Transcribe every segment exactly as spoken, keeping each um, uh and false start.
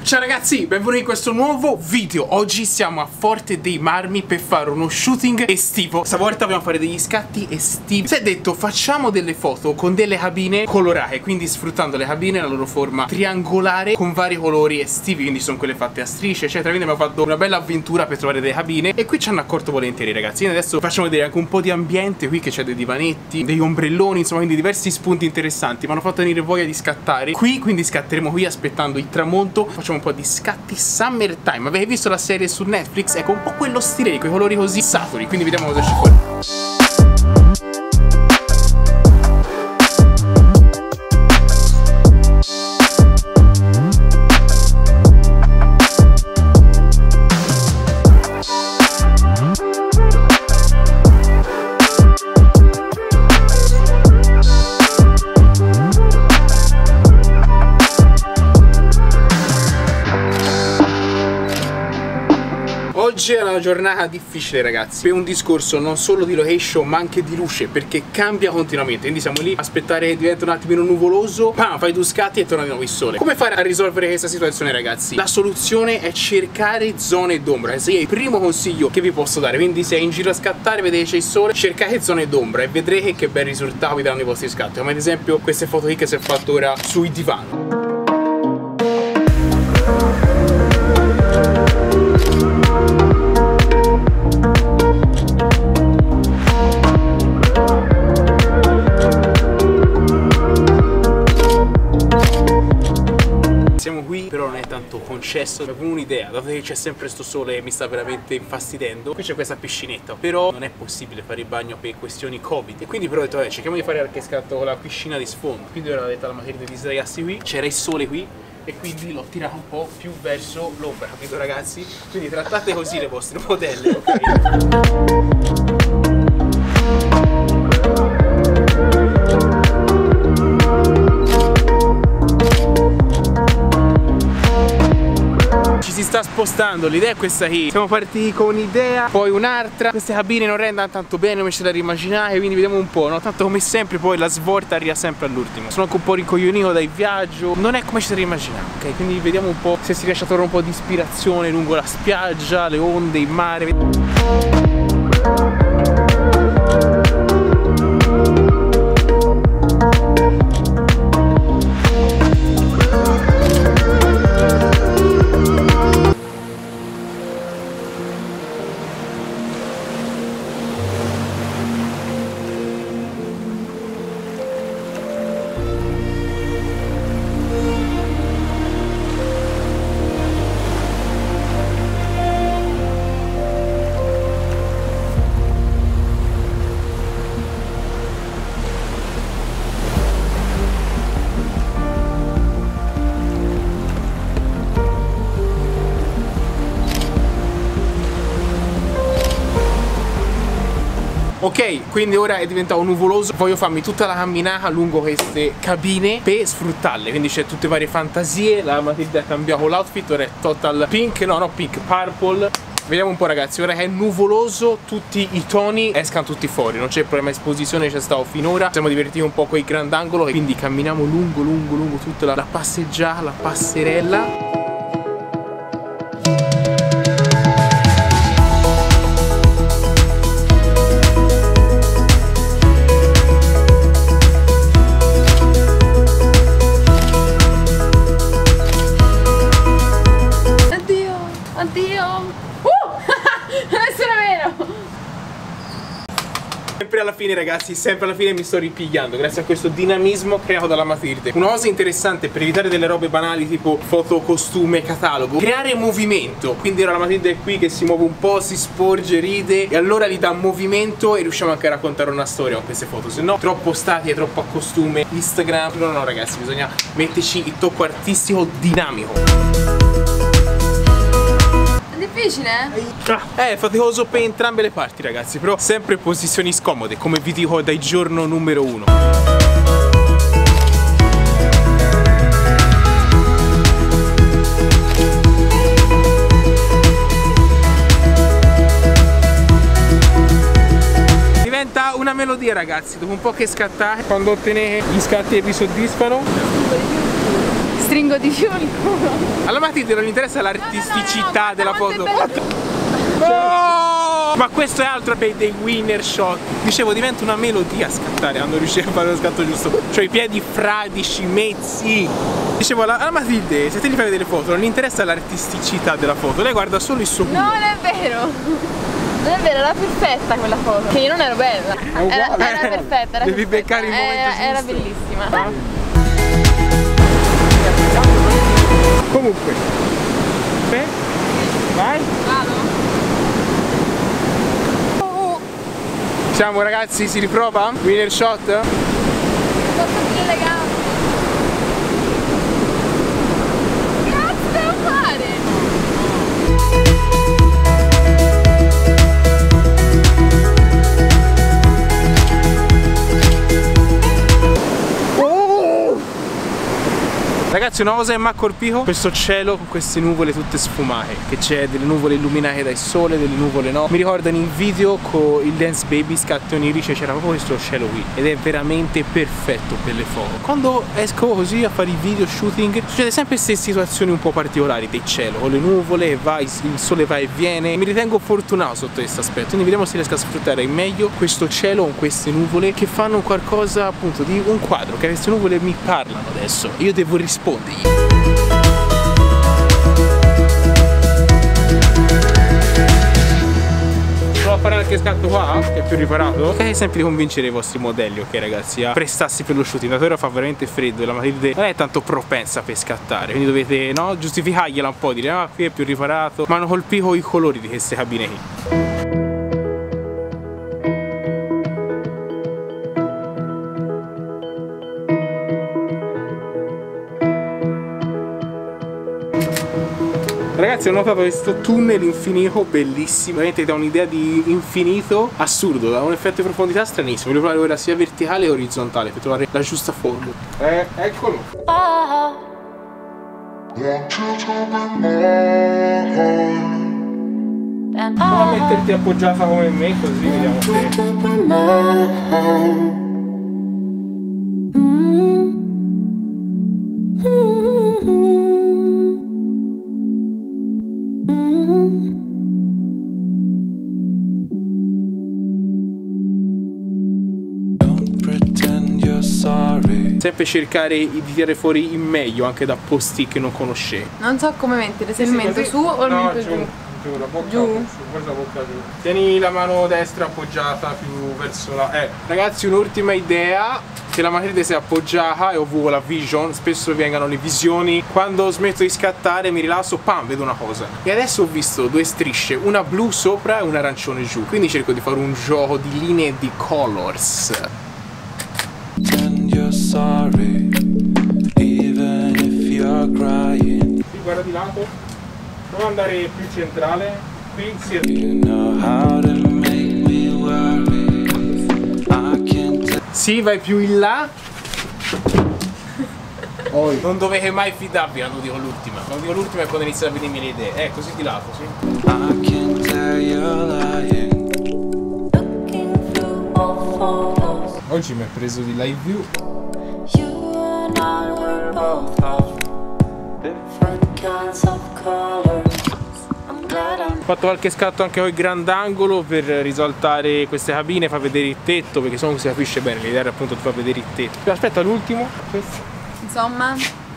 Ciao ragazzi, benvenuti in questo nuovo video. Oggi siamo a Forte dei Marmi per fare uno shooting estivo. Stavolta dobbiamo fare degli scatti estivi. Si è detto facciamo delle foto con delle cabine colorate, quindi sfruttando le cabine nella loro forma triangolare con vari colori estivi, quindi sono quelle fatte a strisce eccetera. Quindi abbiamo fatto una bella avventura per trovare delle cabine e qui ci hanno accorto volentieri ragazzi. Quindi adesso facciamo vedere anche un po' di ambiente qui, che c'è dei divanetti, degli ombrelloni, insomma, quindi diversi spunti interessanti. Mi hanno fatto venire voglia di scattare qui, quindi scatteremo qui aspettando il tramonto. Facciamo un po' di scatti summertime. Avete visto la serie su Netflix? Ecco, un po' quello stile, con i colori così saturi. Quindi vediamo cosa esce fuori. Oggi è una giornata difficile ragazzi, per un discorso non solo di location ma anche di luce, perché cambia continuamente. Quindi siamo lì a aspettare che diventa un attimino nuvoloso, pam, fai due scatti e torna di nuovo il sole. Come fare a risolvere questa situazione ragazzi? La soluzione è cercare zone d'ombra. Questo è il primo consiglio che vi posso dare. Quindi se in giro a scattare vedete c'è il sole, cercate zone d'ombra e vedrete che bel risultato vi daranno i vostri scatti. Come ad esempio queste foto qui che si è fatto ora sui divani. Siamo qui, però non è tanto concesso. Avevo un'idea, dato che c'è sempre questo sole e mi sta veramente infastidendo. Qui c'è questa piscinetta, però non è possibile fare il bagno per questioni Covid. E quindi però ho detto, eh, cerchiamo di fare qualche scatto con la piscina di sfondo. Quindi ora ho detto alla Matilde di sdraiarsi qui. C'era il sole qui e quindi l'ho tirato un po' più verso l'ombra, capito ragazzi? Quindi trattate così le vostre modelle, ok? Si sta spostando, l'idea è questa qui. Siamo partiti con un'idea, poi un'altra. Queste cabine non rendono tanto bene come ce la immaginate, quindi vediamo un po', no? Tanto come sempre poi la svolta arriva sempre all'ultimo. Sono anche un po' ricoglionito dal viaggio, non è come ce la immaginavo, ok? Quindi vediamo un po' se si riesce a trovare un po' di ispirazione lungo la spiaggia, le onde, il mare. Ok, quindi ora è diventato nuvoloso. Voglio farmi tutta la camminata lungo queste cabine per sfruttarle. Quindi c'è tutte varie fantasie. La Matilde ha cambiato l'outfit, ora è total pink, no no pink, purple. Vediamo un po' ragazzi, ora che è nuvoloso tutti i toni escano tutti fuori. Non c'è problema, esposizione c'è stato finora. Siamo divertiti un po' con il grandangolo. Quindi camminiamo lungo lungo lungo tutta la, la passeggiata, la passerella. Sempre alla fine ragazzi, sempre alla fine mi sto ripigliando grazie a questo dinamismo creato dalla Matilde. Una cosa interessante per evitare delle robe banali tipo foto, costume, catalogo, creare movimento. Quindi ora la Matilde è qui che si muove un po', si sporge, ride e allora gli dà movimento e riusciamo anche a raccontare una storia con queste foto. Se no troppo statiche, troppo a costume, Instagram. No no ragazzi, bisogna metterci il tocco artistico dinamico. Difficile? Eh, è faticoso per entrambe le parti ragazzi, però sempre in posizioni scomode, come vi dico dal giorno numero uno. Diventa una melodia ragazzi, dopo un po' che scattate, quando ottenete gli scatti che vi soddisfano. stringo di più il culo. Alla Matilde non interessa l'artisticità no, no, no, della foto. Oh! Ma questo è altro per dei winner shot. Dicevo, diventa una melodia a scattare quando riuscivo a fare lo scatto giusto. Cioè i piedi fradici, mezzi. Dicevo, alla, alla Matilde, se te gli fai vedere le foto, non gli interessa l'artisticità della foto. Lei guarda solo il suo culo. No, non è vero. Non è vero, era perfetta quella foto. Che io non ero bella. Era, era perfetta, era Devi perfetta. beccare il momento era, giusto. era bellissima. Ah. Comunque. Beh, vai. Vado. Siamo ragazzi, si riprova? Winner shot? Posso aprire le gambe? Che cazzo devo fare? Ragazzi, una cosa che mi ha colpito, questo cielo con queste nuvole tutte sfumate, che c'è delle nuvole illuminate dal sole, delle nuvole no. Mi ricordano in video con il Dance Baby Scatti Onirici, c'era proprio questo cielo qui ed è veramente perfetto per le foto. Quando esco così a fare i video shooting succede sempre queste situazioni un po' particolari del cielo, con le nuvole, va, il sole va e viene. Mi ritengo fortunato sotto questo aspetto, quindi vediamo se riesco a sfruttare meglio questo cielo con queste nuvole che fanno qualcosa appunto di un quadro, che queste nuvole mi parlano adesso, io devo rispondere. Provo a fare qualche scatto qua, che è più riparato. Ok, sempre di convincere i vostri modelli, ok ragazzi, a prestarsi per lo shooting. La terra fa veramente freddo e la Matilde non è tanto propensa per scattare, quindi dovete, no, giustificargliela un po', dire ah qui è più riparato. Ma hanno colpito i colori di queste cabine qui. Ragazzi, ho notato questo tunnel infinito bellissimo, veramente dà un'idea di infinito assurdo, dà un effetto di profondità stranissimo. Voglio provare ora sia verticale che orizzontale per trovare la giusta forma. Eh, eccolo. Ah. Prova a metterti appoggiata come me, così vediamo se... Sempre cercare di tirare fuori il meglio anche da posti che non conoscevo. Non so come mettere, se il mento su o il mento giù? Giù, la bocca giù. Su, forse la bocca giù. Tieni la mano destra appoggiata più verso la... Eh, ragazzi, un'ultima idea. Se la Matilde si è appoggiata e ho avuto la vision, spesso vengano le visioni. Quando smetto di scattare mi rilasso, pam, vedo una cosa. E adesso ho visto due strisce, una blu sopra e un arancione giù. Quindi cerco di fare un gioco di linee di colors. Sorry, even if you're crying. Sì, guarda di lato. Prova ad andare più centrale. Qui si you know how to make me worry. I can't. Sì, vai più in là. Oh, non dovete mai fidarvi quando dico l'ultima. Quando dico l'ultima è quando iniziano a venirmi le idee. Eh, così di lato, sì. I can't tell you're lying. Oggi mi ha preso di live view. Ho fatto qualche scatto anche con il grandangolo per risaltare queste cabine, fa vedere il tetto, perché se no non si capisce bene, l'idea era appunto di far vedere il tetto. Aspetta, l'ultimo. Insomma.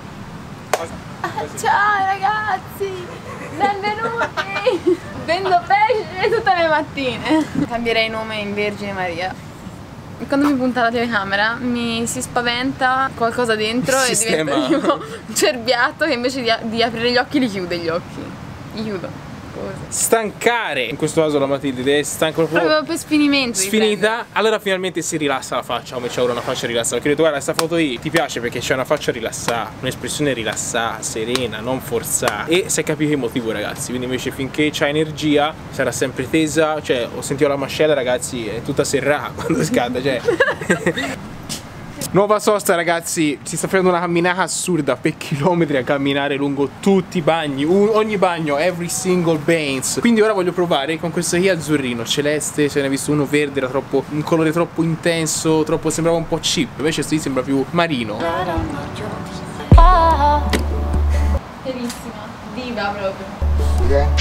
Ciao ragazzi, benvenuti. Vendo pesce tutte le mattine. Cambierei nome in Vergine Maria. Quando mi punta la telecamera mi si spaventa qualcosa dentro e diventa tipo un cerbiatto che invece di, di aprire gli occhi li chiude gli occhi. Li chiudo. Cosa? Stancare. In questo caso la Matilde è stanca proprio, proprio per sfinimento. Sfinita. Allora finalmente si rilassa la faccia, come c'è ora una faccia rilassata. Perché ho detto guarda, questa foto qui ti piace perché c'è una faccia rilassata, un'espressione rilassata, serena, non forzata. E si è capito il motivo ragazzi. Quindi invece finché c'ha energia sarà sempre tesa. Cioè ho sentito la mascella ragazzi, è tutta serrata quando scatta, cioè. Nuova sosta ragazzi, si sta facendo una camminata assurda per chilometri a camminare lungo tutti i bagni, un, ogni bagno, every single bains. Quindi ora voglio provare con questo qui azzurrino, celeste, ce ne ho visto uno verde, era troppo, un colore troppo intenso, troppo, sembrava un po' cheap, invece questo qui sembra più marino.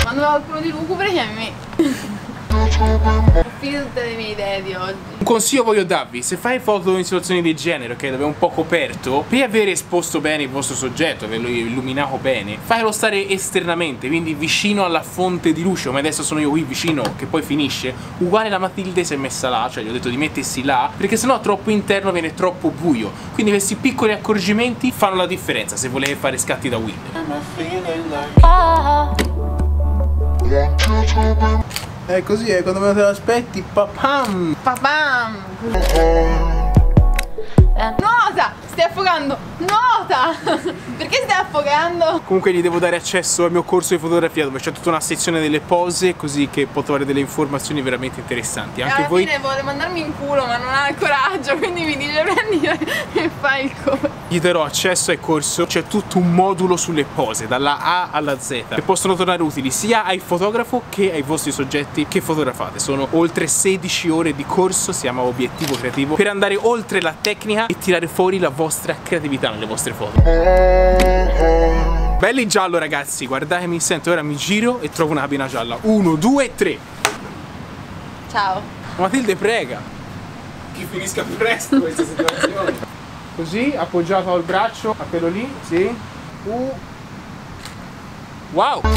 Quando qualcuno ti recupera chiami me. Ho finito tutte le mie idee di oggi. Un consiglio voglio darvi: se fai foto in situazioni del genere, ok, dove è un po' coperto, per aver esposto bene il vostro soggetto, averlo illuminato bene, fatelo stare esternamente, quindi vicino alla fonte di luce, come adesso sono io qui vicino, che poi finisce. Uguale la Matilde si è messa là, cioè gli ho detto di mettersi là, perché sennò troppo interno viene troppo buio. Quindi questi piccoli accorgimenti fanno la differenza se volete fare scatti da Will. È così, è quando me te l'aspetti, papam! Papam! Nuota! Stai affogando! Nuota! Perché stai affogando? Comunque gli devo dare accesso al mio corso di fotografia, dove c'è tutta una sezione delle pose, così che può trovare delle informazioni veramente interessanti. Anche alla voi. fine vuole mandarmi in culo, ma non ha il coraggio, quindi mi dice prendi e fai il corso. Gli darò accesso al corso, c'è tutto un modulo sulle pose, dalla A alla Z, che possono tornare utili sia al fotografo che ai vostri soggetti che fotografate. Sono oltre sedici ore di corso, si chiama Obiettivo Creativo, per andare oltre la tecnica e tirare fuori la vostra creatività nelle vostre foto. Belli giallo ragazzi, guardatemi, sento, ora mi giro e trovo una cabina gialla. Uno, due, tre. Ciao. Matilde prega che finisca presto questa situazione. Così, appoggiato al braccio, a quello lì, sì. Uh. Wow.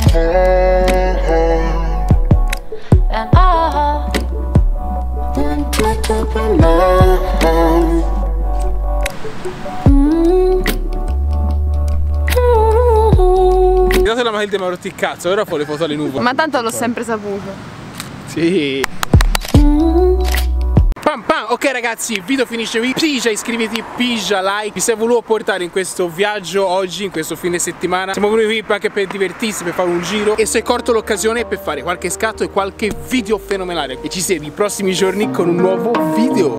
Guardate, la Matilde mi ha rotto il cazzo, ora fa le foto alle nuvole. Ma tanto l'ho sempre saputo. Sì. Pam pam. Ok ragazzi, il video finisce qui. Pigia, iscriviti, pigia, like. Vi sei voluto portare in questo viaggio oggi, in questo fine settimana. Siamo venuti qui anche per divertirsi, per fare un giro, e si è colto l'occasione per fare qualche scatto e qualche video fenomenale. E ci siedi i prossimi giorni con un nuovo video.